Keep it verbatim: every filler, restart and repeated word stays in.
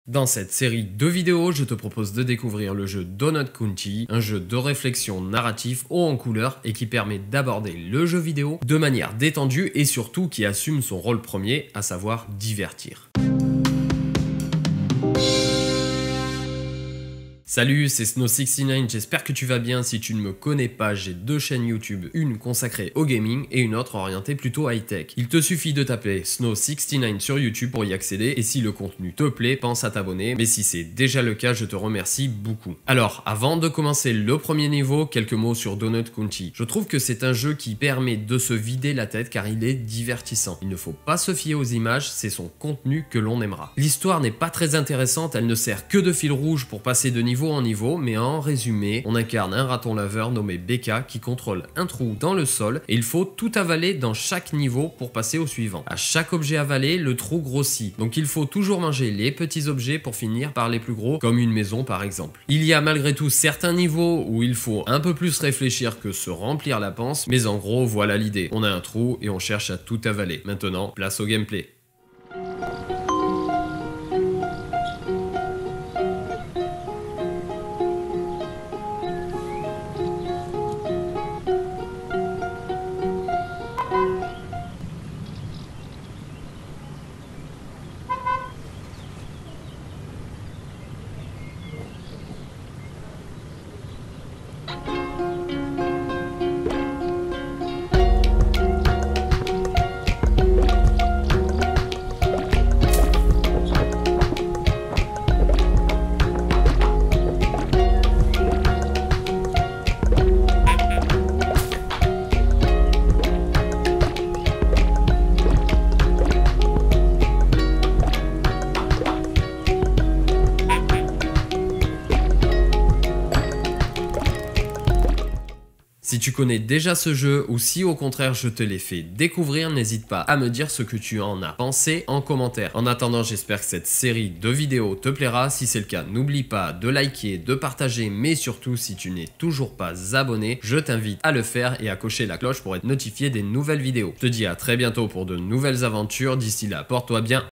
Dans cette série de vidéos, je te propose de découvrir le jeu Donut County, un jeu de réflexion narratif haut en couleur et qui permet d'aborder le jeu vidéo de manière détendue et surtout qui assume son rôle premier, à savoir divertir. Salut, c'est Snow soixante-dix-neuf, j'espère que tu vas bien. Si tu ne me connais pas, j'ai deux chaînes YouTube, une consacrée au gaming et une autre orientée plutôt high-tech. Il te suffit de taper Snow soixante-dix-neuf sur YouTube pour y accéder et si le contenu te plaît, pense à t'abonner, mais si c'est déjà le cas, je te remercie beaucoup. Alors, avant de commencer le premier niveau, quelques mots sur Donut County. Je trouve que c'est un jeu qui permet de se vider la tête car il est divertissant. Il ne faut pas se fier aux images, c'est son contenu que l'on aimera. L'histoire n'est pas très intéressante, elle ne sert que de fil rouge pour passer de niveau en niveau, mais en résumé, on incarne un raton laveur nommé Becca qui contrôle un trou dans le sol et il faut tout avaler dans chaque niveau pour passer au suivant. À chaque objet avalé, le trou grossit, donc il faut toujours manger les petits objets pour finir par les plus gros, comme une maison par exemple. Il y a malgré tout certains niveaux où il faut un peu plus réfléchir que se remplir la panse, mais en gros voilà l'idée. On a un trou et on cherche à tout avaler. Maintenant, place au gameplay. Si tu connais déjà ce jeu ou si au contraire je te l'ai fait découvrir, n'hésite pas à me dire ce que tu en as pensé en commentaire. En attendant, j'espère que cette série de vidéos te plaira. Si c'est le cas, n'oublie pas de liker, de partager, mais surtout si tu n'es toujours pas abonné, je t'invite à le faire et à cocher la cloche pour être notifié des nouvelles vidéos. Je te dis à très bientôt pour de nouvelles aventures. D'ici là, porte-toi bien.